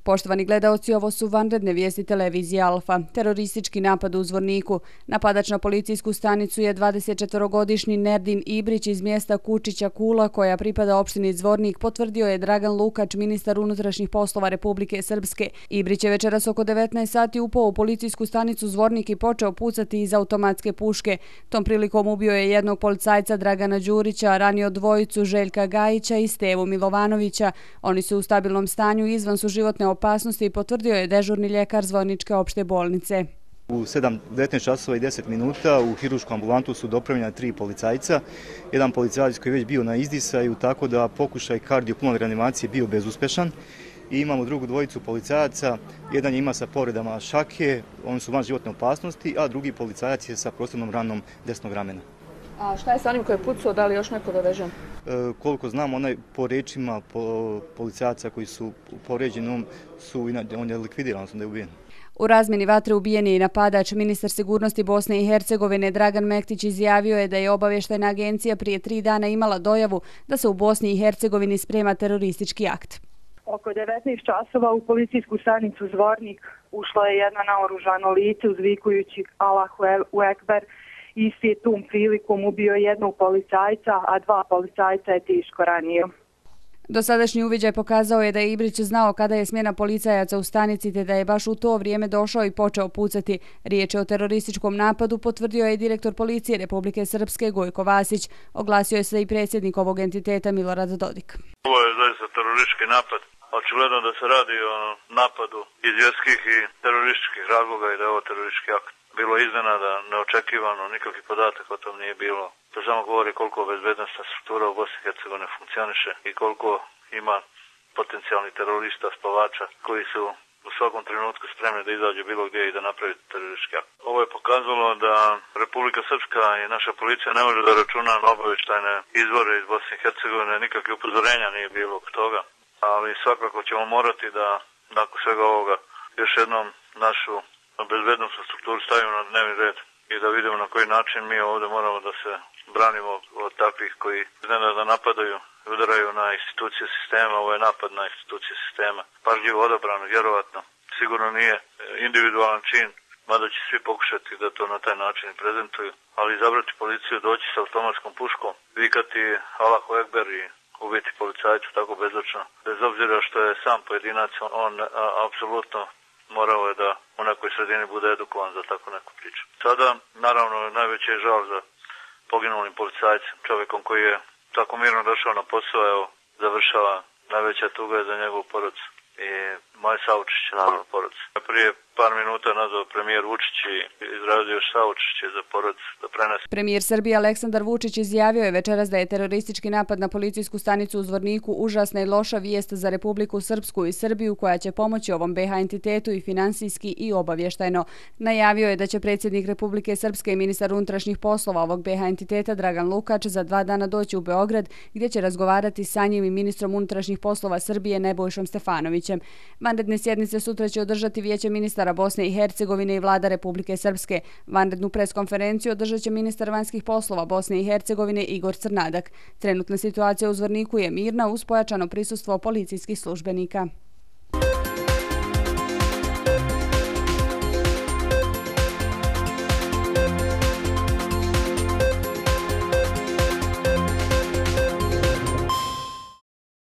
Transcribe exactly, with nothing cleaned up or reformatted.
Poštovani gledaoci, ovo su vanredne vijesti televizije Alfa. Teroristički napad u Zvorniku. Napadač na policijsku stanicu je dvadesetčetvorogodišnji Nerdin Ibrić iz mjesta Kučića Kula, koja pripada opštini Zvornik, potvrdio je Dragan Lukač, ministar unutrašnjih poslova Republike Srpske. Ibrić je večeras oko devetnaest sati upao u policijsku stanicu Zvornik i počeo pucati iz automatske puške. Tom prilikom ubio je jednog policajca Dragana Đurića, ranio dvojicu Željka Gajića i Stevu Milovanovića. Oni su u stabilnom stanju i izvan su životne opasnosti i potvrdio je dežurni ljekar Zvorničke opšte bolnice. U devetnaest časova i deset minuta u hirušku ambulantu su dopravljena tri policajca. Jedan policajac koji je već bio na izdisaju, tako da pokušaj kardiopulmonalne reanimacije bio bezuspešan. I imamo drugu dvojicu policajaca, jedan ima sa povredama šake, oni su van životne opasnosti, a drugi policajac je sa prostornom ranom desnog ramena. A šta je sa onim koji je pucao, da li još neko dovežen? E, koliko znam, onaj po rečima po policajaca koji su povređeni, su, on je likvidiran, odnosno da je ubijen. U razmjeni vatre ubijen je i napadač. Ministar sigurnosti Bosne i Hercegovine Dragan Mektić izjavio je da je obavještajna agencija prije tri dana imala dojavu da se u Bosni i Hercegovini sprema teroristički akt. Oko devetnaest časova u policijsku stanicu Zvornik ušlo je jedno naoružano lice uzvikujući Allahu Ekber. Isti je tom prilikom ubio jednog policajca, a dva policajca je teško ranio. Dosadašnji uviđaj pokazao je da je Ibrić znao kada je smjena policajaca u stanici, te da je baš u to vrijeme došao i počeo pucati. Riječ je o terorističkom napadu, potvrdio je direktor policije Republike Srpske Gojko Vasić. Oglasio je se i predsjednik ovog entiteta Milorad Dodik. Ovo je zaista teroristički napad. Očigledno da se radi o napadu iz vjerskih i terorističkih razloga i da je ovo teroristički akt. Bilo iznenada, neočekivano, nikakvih podataka o tom nije bilo. To samo govori koliko bezbednosna struktura u Bosni i Hercegovini funkcioniše i koliko ima potencijalnih terorista, spavača koji su u svakom trenutku spremni da izađu bilo gdje i da napravi teroristički akt. Ovo je pokazalo da Republika Srpska i naša policija ne može da računa na obavještajne izvore iz Bosne i Hercegovine, nikakve upozorenja nije bilo oko toga, ali svakako ćemo morati da nakon svega ovoga još jednom našu bezbednosnu strukturu stavimo na dnevni red i da vidimo na koji način mi ovdje moramo da se branimo od takvih koji iznenada napadaju i udaraju na institucije sistema. Ovo je napad na institucije sistema. Pažljivo odabrano, vjerovatno. Sigurno nije individualan čin, mada će svi pokušati da to na taj način prezentuju, ali izabrati policiju, doći sa automatskom puškom, vikati Allahu Ekber i ubiti policajcu tako bezočno. Bez obzira što je sam pojedinac, on a, apsolutno morao je da u nekoj sredini bude edukovan za tako neku priču. Sada, naravno, najveći je žal za poginulim policajcem, čovjekom koji je tako mirno došao na posao, evo, završava. Najveća tuga je za njegovu porodicu i moje saučešće, naravno, porodicu. Prije par minuta nazvao premijer Vučić i izrazio još saučešće za porodicu da prenese. Premijer Srbije Aleksandar Vučić izjavio je večeras da je teroristički napad na policijsku stanicu u Zvorniku užasna i loša vijest za Republiku Srpsku i Srbiju, koja će pomoći ovom be ha entitetu i finansijski i obavještajno. Najavio je da će predsjednik Republike Srpske i ministar unutrašnjih poslova ovog be ha entiteta Dragan Lukač za dva dana doći u Beograd, gdje će razgovarati sa njim i ministrom unutrašnjih poslova Srbije Nebojšom Stefanovićem. Vanredne sjednice sutra će održati Vijeće ministara Bosne i Hercegovine i vlada Republike Srpske. Vanrednu preskonferenciju održat će ministar vanjskih poslova Bosne i Hercegovine Igor Crnadak. Trenutna situacija u Zvorniku je mirna uz pojačano prisustvo policijskih službenika.